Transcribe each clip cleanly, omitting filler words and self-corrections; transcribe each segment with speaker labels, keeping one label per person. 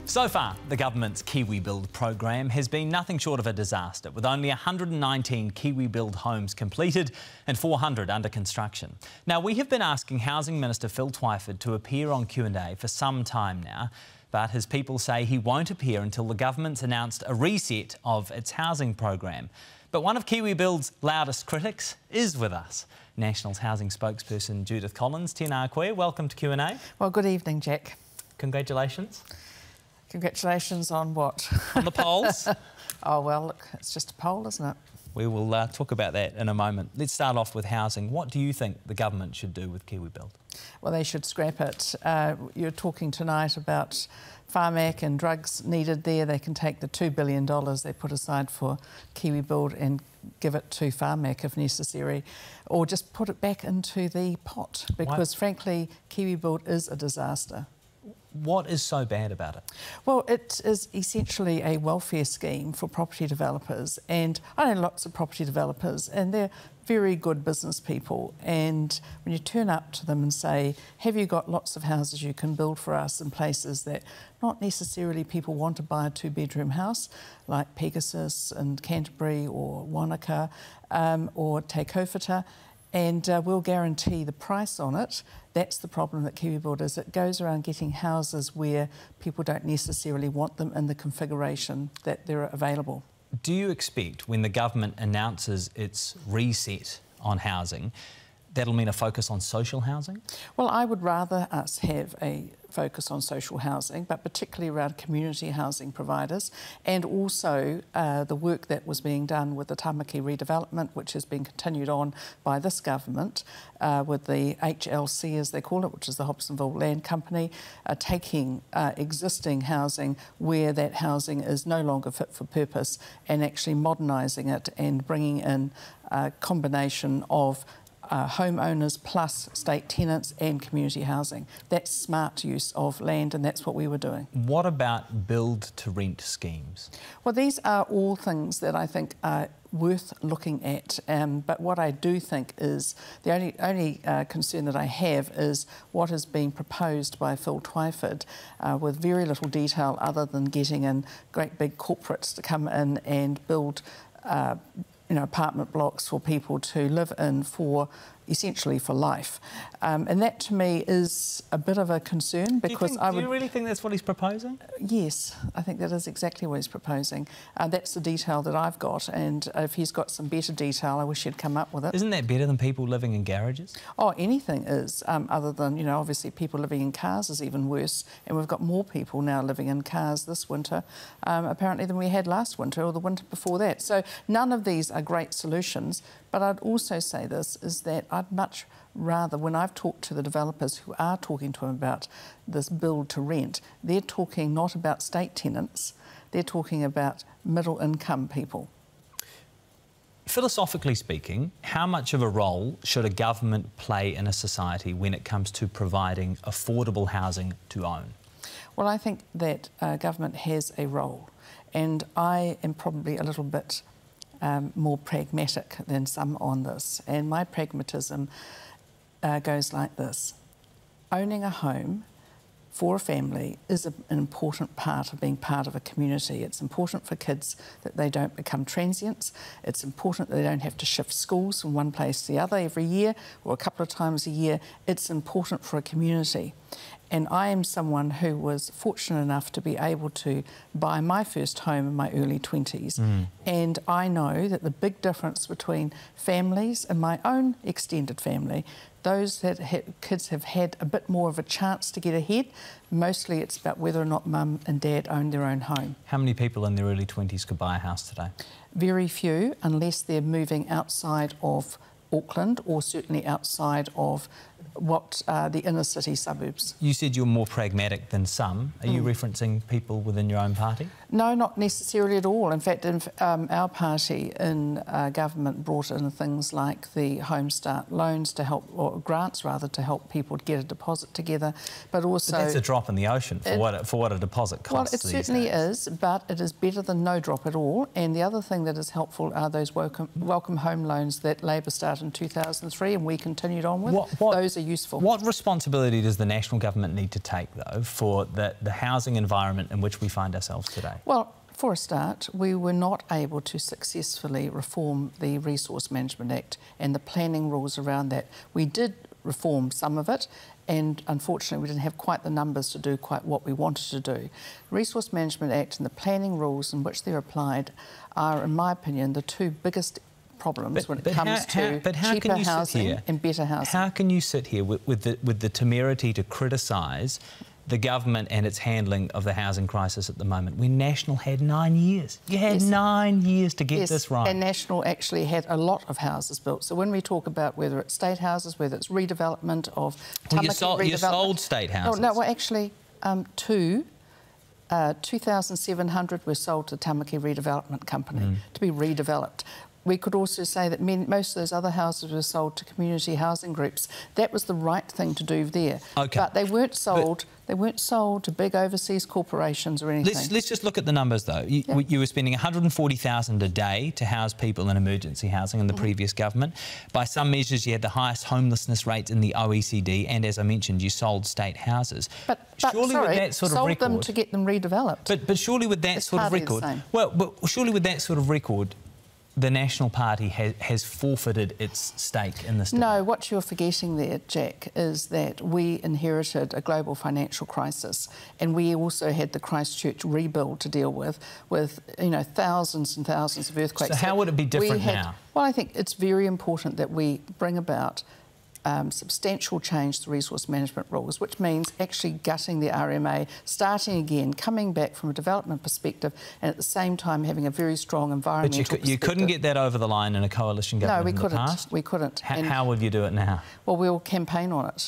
Speaker 1: So far, the government's Kiwi Build program has been nothing short of a disaster, with only 119 Kiwi Build homes completed and 400 under construction. Now, we have been asking Housing Minister Phil Twyford to appear on Q&A for some time now, but his people say he won't appear until the government's announced a reset of its housing program. But one of Kiwi Build's loudest critics is with us. National's housing spokesperson Judith Collins. Tēnā koe, welcome to Q&A.
Speaker 2: Well, good evening, Jack.
Speaker 1: Congratulations.
Speaker 2: Congratulations on what?
Speaker 1: On the polls.
Speaker 2: Oh, well, look, it's just a poll, isn't it?
Speaker 1: We will talk about that in a moment. Let's start off with housing. What do you think the government should do with Kiwi Build?
Speaker 2: Well, they should scrap it. You're talking tonight about Pharmac and drugs needed there. They can take the $2 billion they put aside for Kiwi Build and give it to Pharmac if necessary, or just put it back into the pot, because frankly, Kiwi Build is a disaster.
Speaker 1: What is so bad about it?
Speaker 2: Well, it is essentially a welfare scheme for property developers, and I know lots of property developers, and they're very good business people, and when you turn up to them and say, have you got lots of houses you can build for us in places that not necessarily people want to buy a two-bedroom house, like Pegasus and Canterbury or Wanaka or Te Kaupata, and we'll guarantee the price on it. That's the problem that Kiwi Build is. It goes around getting houses where people don't necessarily want them in the configuration that they're available.
Speaker 1: Do you expect, when the government announces its reset on housing, that'll mean a focus on social housing? Well,
Speaker 2: I would rather us have a focus on social housing, but particularly around community housing providers, and also the work that was being done with the Tamaki redevelopment, which has been continued on by this government, with the HLC, as they call it, which is the Hobsonville Land Company, taking existing housing where that housing is no longer fit for purpose and actually modernising it and bringing in a combination of homeowners plus state tenants and community housing. That's smart use of land, and that's what we were doing.
Speaker 1: What about build-to-rent schemes?
Speaker 2: Well, these are all things that I think are worth looking at, but what I do think is the only concern that I have is what is being proposed by Phil Twyford, with very little detail other than getting in great big corporates to come in and build apartment blocks for people to live in essentially for life. And that to me is a bit of a concern, because
Speaker 1: do you really think that's what he's proposing?
Speaker 2: Yes, I think that is exactly what he's proposing. That's the detail that I've got, and if he's got some better detail, I wish he'd come up with it.
Speaker 1: Isn't that better than people living in garages?
Speaker 2: Oh, anything is, other than, obviously people living in cars is even worse, and we've got more people now living in cars this winter, apparently, than we had last winter or the winter before that. So none of these are great solutions, but I'd also say this, is that I'd much rather, when I've talked to the developers who are talking to them about this build to rent, they're talking not about state tenants, they're talking about middle income people.
Speaker 1: Philosophically speaking, how much of a role should a government play in a society when it comes to providing affordable housing to own?
Speaker 2: Well, I think that government has a role, and I am probably a little bit more pragmatic than some on this, and my pragmatism goes like this. Owning a home for a family is an important part of being part of a community. It's important for kids that they don't become transients. It's important that they don't have to shift schools from one place to the other every year or a couple of times a year. It's important for a community. And I am someone who was fortunate enough to be able to buy my first home in my early 20s. And I know that the big difference between families and my own extended family, those that kids have had a bit more of a chance to get ahead, mostly it's about whether or not mum and dad own their own home.
Speaker 1: How many people in their early 20s could buy a house today?
Speaker 2: Very few, unless they're moving outside of Auckland or certainly outside of the inner city suburbs.
Speaker 1: You said you're more pragmatic than some. Are you referencing people within your own party?
Speaker 2: No, not necessarily at all. In fact, our party in government brought in things like the Home Start loans to help, or grants rather, to help people get a deposit together, but also...
Speaker 1: But that's a drop in the ocean for what a deposit costs.
Speaker 2: Well, it certainly is, but it is better than no drop at all. And the other thing that is helpful are those welcome home loans that Labor started in 2003 and we continued on with. Those those are useful.
Speaker 1: What responsibility does the national government need to take, though, for the housing environment in which we find ourselves today?
Speaker 2: Well, for a start, we were not able to successfully reform the Resource Management Act and the planning rules around that. We did reform some of it, and unfortunately we didn't have quite the numbers to do quite what we wanted to do. The Resource Management Act and the planning rules in which they're applied are, in my opinion, the two biggest problems when it comes to cheaper housing and better housing.
Speaker 1: How can you sit here with the temerity to criticise the government and its handling of the housing crisis at the moment? We National had 9 years. You had 9 years to get this right.
Speaker 2: And National actually had a lot of houses built. So when we talk about whether it's state houses, whether it's redevelopment of Tamaki redevelopment...
Speaker 1: You sold state houses.
Speaker 2: No, well, actually, 2,700 were sold to the Tamaki Redevelopment Company to be redeveloped. We could also say that most of those other houses were sold to community housing groups. That was the right thing to do there.
Speaker 1: Okay.
Speaker 2: But they weren't sold. They weren't sold to big overseas corporations or anything.
Speaker 1: Let's just look at the numbers, though. You were spending $140,000 a day to house people in emergency housing in the previous government. By some measures, you had the highest homelessness rates in the OECD, and as I mentioned, you sold state houses.
Speaker 2: But
Speaker 1: surely
Speaker 2: sorry,
Speaker 1: with that sort of
Speaker 2: sold
Speaker 1: record,
Speaker 2: them to get them redeveloped.
Speaker 1: But surely with that sort of record, but surely with that sort of record, the National Party has forfeited its stake in this debate.
Speaker 2: No, what you're forgetting there, Jack, is that we inherited a global financial crisis, and we also had the Christchurch rebuild to deal with thousands and thousands of earthquakes.
Speaker 1: So how would it be different now?
Speaker 2: Well, I think it's very important that we bring about substantial change to the resource management rules, which means actually gutting the RMA, starting again, coming back from a development perspective, and at the same time having a very strong environmental perspective.
Speaker 1: But you couldn't get that over the line in a coalition government in the past?
Speaker 2: No, we couldn't.
Speaker 1: How would you do it now?
Speaker 2: Well, we'll campaign on it.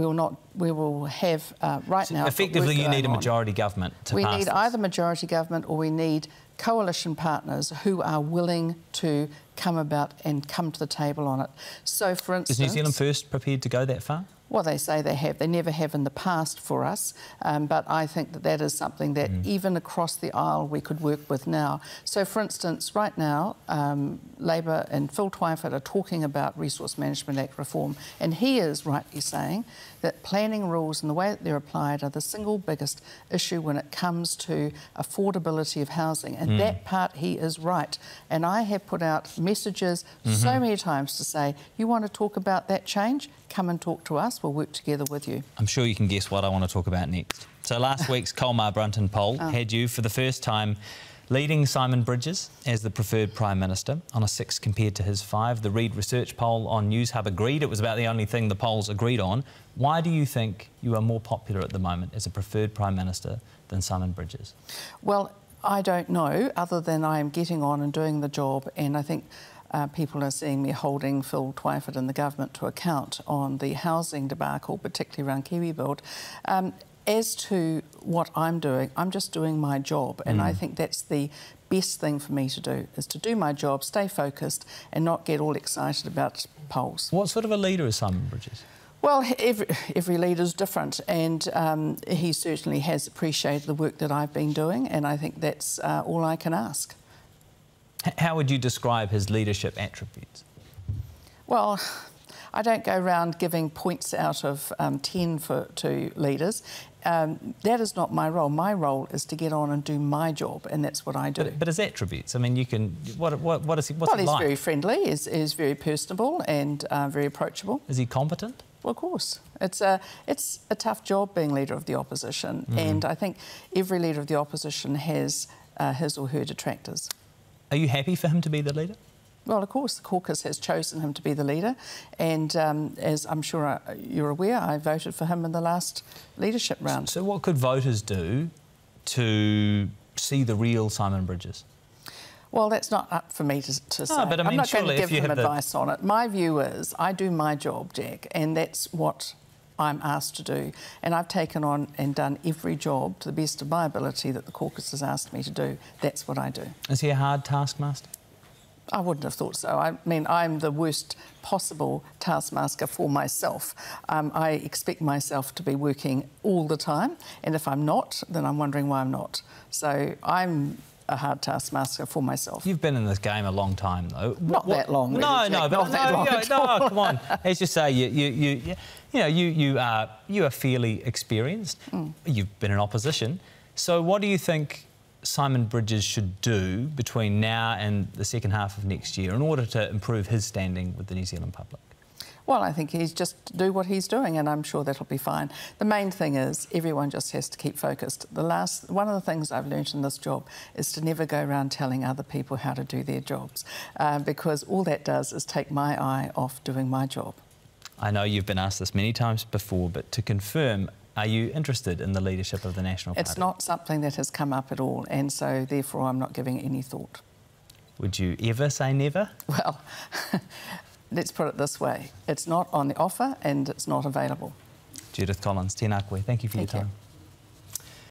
Speaker 2: We will have, right now...
Speaker 1: Effectively, you need a majority government to pass
Speaker 2: We need
Speaker 1: this.
Speaker 2: either majority government or we need coalition partners who are willing to come to the table on it. So, for instance...
Speaker 1: Is New Zealand First prepared to go that far?
Speaker 2: Well, they say they have. They never have in the past for us, but I think that is something that even across the aisle we could work with now. So, for instance, right now, Labour and Phil Twyford are talking about Resource Management Act reform, and he is rightly saying that planning rules and the way that they're applied are the single biggest issue when it comes to affordability of housing, and that part he is right. And I have put out messages so many times to say, you want to talk about that change? Come and talk to us. We'll work together with you.
Speaker 1: I'm sure you can guess what I want to talk about next. So last week's Colmar-Brunton poll had you, for the first time, leading Simon Bridges as the preferred Prime Minister on a 6 compared to his 5. The Reid Research poll on News Hub agreed it was about the only thing the polls agreed on. Why do you think you are more popular at the moment as a preferred Prime Minister than Simon Bridges? Well,
Speaker 2: I don't know, other than I am getting on and doing the job, and I think people are seeing me holding Phil Twyford and the government to account on the housing debacle, particularly around KiwiBuild. As to what I'm doing, I'm just doing my job, and I think that's the best thing for me to do, is to do my job, stay focused and not get all excited about polls.
Speaker 1: What sort of a leader is Simon Bridges?
Speaker 2: Well, every leader's different, and he certainly has appreciated the work that I've been doing, and I think that's all I can ask.
Speaker 1: How would you describe his leadership attributes?
Speaker 2: Well, I don't go around giving points out of 10 to leaders. That is not my role. My role is to get on and do my job, and that's what I do.
Speaker 1: But his attributes, I mean, you can... What is he? What's he like?
Speaker 2: Well, he's very friendly, he's very personable and very approachable.
Speaker 1: Is he competent?
Speaker 2: Well, of course. It's a tough job being leader of the opposition, and I think every leader of the opposition has his or her detractors.
Speaker 1: Are you happy for him to be the leader?
Speaker 2: Well, of course, the caucus has chosen him to be the leader, and as I'm sure you're aware, I voted for him in the last leadership round.
Speaker 1: So what could voters do to see the real Simon Bridges?
Speaker 2: Well, that's not up for me to say.
Speaker 1: But I mean,
Speaker 2: I'm not going to give him advice on it. My view is I do my job, Jack, and that's what I'm asked to do. And I've taken on and done every job to the best of my ability that the caucus has asked me to do. That's what I do.
Speaker 1: Is he a hard taskmaster?
Speaker 2: I wouldn't have thought so. I mean, I'm the worst possible taskmaster for myself. I expect myself to be working all the time, and if I'm not, then I'm wondering why I'm not. So I'm a hard taskmaster for myself.
Speaker 1: You've been in this game a long time, though.
Speaker 2: Not that long. Really,
Speaker 1: no,
Speaker 2: Jack. Not that long at all.
Speaker 1: No, come on. As you say, you are fairly experienced. You've been in opposition. So what do you think Simon Bridges should do between now and the second half of next year in order to improve his standing with the New Zealand public?
Speaker 2: Well, I think he's just do what he's doing, and I'm sure that'll be fine. The main thing is everyone just has to keep focused. One of the things I've learned in this job is to never go around telling other people how to do their jobs, because all that does is take my eye off doing my job.
Speaker 1: I know you've been asked this many times before, but to confirm, are you interested in the leadership of the National Party?
Speaker 2: It's not something that has come up at all, and so therefore I'm not giving it any thought.
Speaker 1: Would you ever say never?
Speaker 2: Well, let's put it this way. It's not on the offer and it's not available.
Speaker 1: Judith Collins, tēnā koe. Thank you for your time.